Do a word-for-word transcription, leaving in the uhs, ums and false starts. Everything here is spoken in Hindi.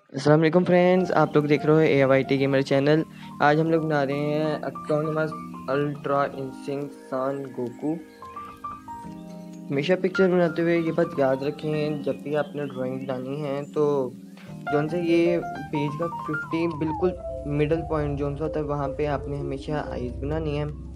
अस्सलाम वालेकुम फ्रेंड्स, आप लोग देख रहे हो A Y T gamer channel. आज हम लोग बना रहे हैं autonomous ultra instinct Son Goku. हमेशा पिक्चर बनाते हुए ये बात याद रखें, जब भी आपने ड्राइंग बनानी है तो जौन से ये पेज का फिफ्टी बिल्कुल मिडल पॉइंट जौन सा होता है वहाँ पे आपने हमेशा आइज़ बनानी है।